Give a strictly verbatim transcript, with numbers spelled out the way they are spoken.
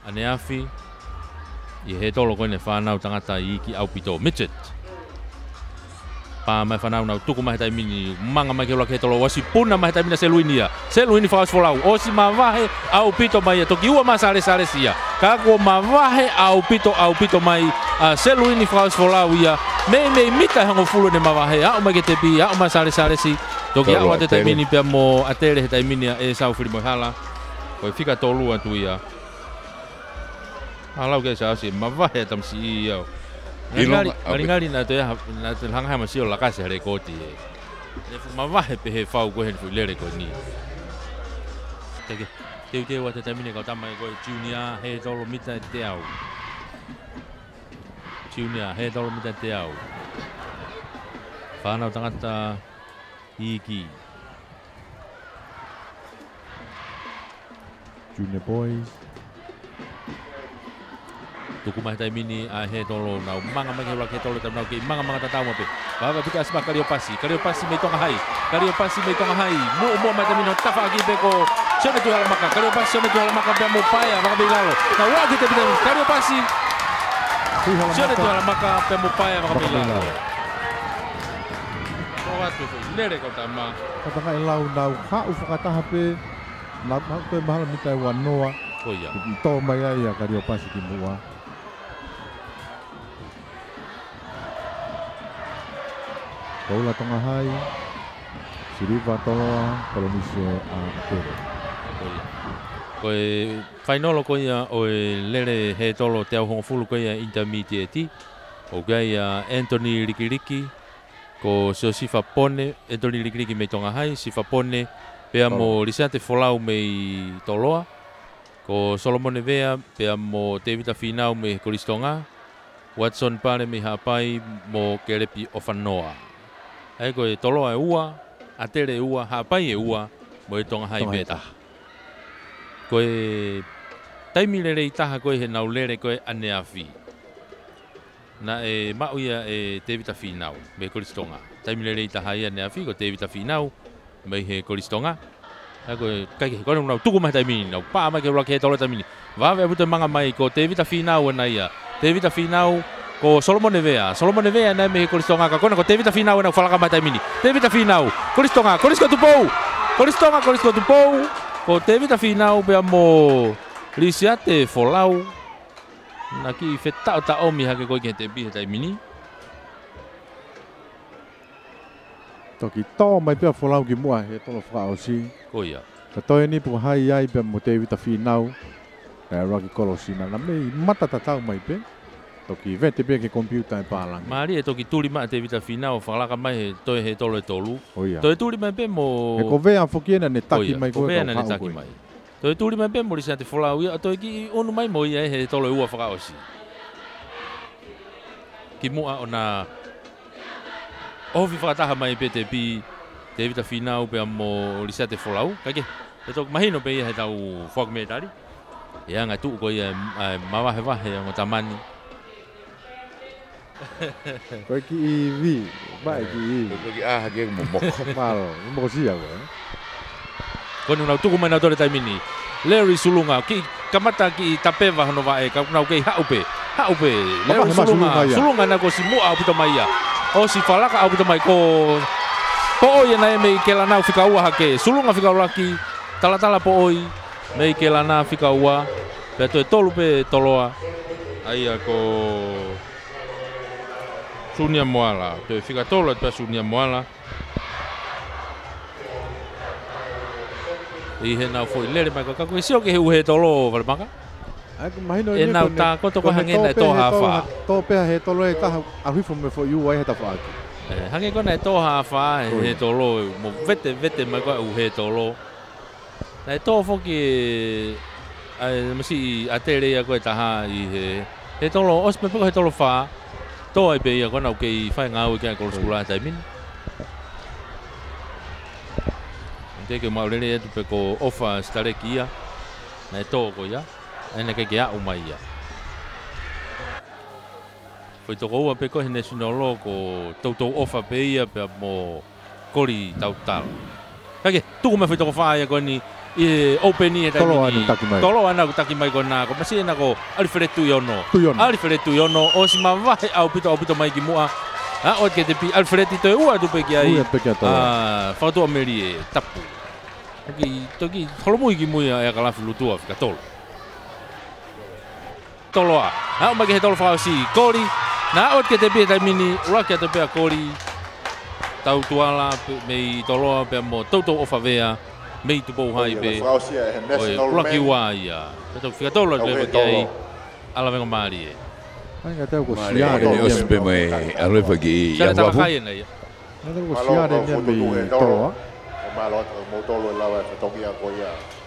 ane afi i he tolo koe ne whanau tangata i ki au pito midget. Pa mai whanau nau tuku mai taimini manga mai ke ula ke tolo wasi puna mai taimina se luini ia. Se luini whaas folau. Osi ma wahe au pito mai ia toki ua ma sare sare sia. Kako ma wahe au pito au pito mai uh, se luini whaas folau ia. Mei mei mita hango fulu ne ma wahe. Au mai ke te pi, au ma sare sare si. Toki au ate taimini pia mo atere he taimini e sau whiri moi hala. Koe whika tolua tu ia. Halau ke sa asi ma wahe tam si ia. Ngali ngali na te na te hanga ma sio la kasi hare koti. Le ma wahe pe he fau ko he fu lere ko ni. Teke te te wa te tamine ko tamai ko junior he tolo mita te au. Junior he tolo mita te au. Whanau tangata iki. Junior boys. Tuku mai taimini a he tolo nau manga mai ke ke tolo tam nau ke manga manga tatau mo pe. Baba pika asma Kariopasi. Kariopasi me tonga hai. Kariopasi me tonga hai. Mo mo mai taimino tafa aki pe ko. Sone tu hala maka. Kariopasi sone tu hala maka pe mo paya baka be lalo. Na wa kita pita Kariopasi. Sone tu hala maka pe mo paya baka be lalo. Ko tu lere ko tama. Katanga elau nau ha u whakataha pe. Na pe mahala mitai wanoa. Ko ia. To mai ai a Kariopasi ki mua. Paula tonga hai, Siriva toloa, Polonise a Apero. Koe whainolo koe ia o e lere he tolo te au hongo fulu koe ia intermediate. O koe ia Anthony Rikiriki, ko seo sifa pone, Anthony Rikiriki mei tonga hai, sifa pone, pea mo risate folau mei toloa. Ko Solomon Vea, pea mo Tevita Finau me Koristonga. Watson pare me hapai mo Kerepi Ofanoa. Ai koe toloa e ua, atere e ua, hapai e ua, mo e tonga hai beta. Koe taimi lere i taha koe he nau lere koe ane afi. Na e mauia e Tevita Finau, me Koristonga. Taimi lere i taha i ane afi, ko Tevita Finau, me he Koristonga. Ai koe kai ke koe nau tuku mai taimini, nau paa mai ke ula ke tolo taimini. Wawe aputa manga mai ko Tevita Finau ana ia. Tevita Finau, ko Solomon Vea, Solomon Vea na me Koristonga ka kona ko Tevita Finau na falaka mai taimini. Tevita Finau, Koristonga, Korisko tupou. Koristonga, Korisko tupou. Ko Tevita Finau pe mo lisiate folau. Na ki fetau ta omi hake ko ke te bi taimini. Toki to mai pe folau ki mua he tolo whakaosi. Ko ia. Ka toi ni pu hai ai pe mo Tevita Finau. Na roki kolosina na mei mata tatau mai pe. Toki vete pe ke computer e palang. Mari e toki tuli ma Tevita Finau falaka mai he toi he tolo e tolu. Oh ia. Toi tuli mai pe mo E ko vea fokiena ne taki mai ko vea ne taki mai. Toi tuli mai pe mo risate folau ia toi ki onu mai mo ia he tolo e ua whakaosi. Ki mua ona ovi whakataha mai pe te pi Tevita Finau pe mo risate folau. Kake, e tok mahino pe ia he tau whakmeetari. Ia ngai tuu ko ia mawahe wahe o tamani. Koe ki i vi, bai ki i. Koe ki aha ke mo moko. Malo, mo sia ko. Konu nau tuku mai nau tore taimini. Larry Sulunga, ki kamata ki tapewa hono wae, ka nau kei haupe. Haupe, Larry Sulunga, Sulunga na ko si mua au pito mai ia. O si falaka au pito mai ko po oi na e mei ke la nau whika ua hake. Sulunga whika ulaki, tala tala po oi, mei ke la nau whika ua. Pea toi tolu pe toloa. Aia ko Sunia Moala, toi whika tolo pe Sunia Moala. I he nau foi lere mai ka ko sio ke hu he tolo vale maka. Ai mahino e nau ta ko to ko hange na to ha fa. To pe he tolo e ta a hui from for you ai he ta fa. Eh hange ko na to ha fa he tolo mo vete vete mai ko u he tolo. Na to fo ki ai masi atere ya ko ta ha i he he tolo os pe ko he tolo fa. To ai pe ya ko na ke fa nga u ke ko skula ta min. Ke maulele tu pe ko ofa stare kia na to ko ya ene ke kia umai ya foi to ko pe ko national lo ko to to ofa pe ia pe mo kori tau tau kage tu me foi to fa ya ko ni e open ni e tai Tolo ana taki mai. tolo ana ku taki mai kona ko masi na ko Alfredo Yono Tuiono. Alfredo Yono o si mavae au pito au pito mai ki mua a o ke te pi Alfredo to ua tu pe ki ai Ua pe kia tolo. a foto ameri e tapu ki toki tolo mui ki mui e kala fulu tua fika tolo tolo a a o mai ke tolo fa si kori na o ke te pi tai mini ua ke te pe kori tau tuala me tolo pe mo toto o favea me tu po hai be Rocky Waya to fica tolo le ke ala vengo mari Ai nga tau ko Mare siare. ne ospe mai arefa ki ya ya ta wapu. kai nei Nga tau ko siare ni me tolo. Ma lo mo tolo la va toki a koia.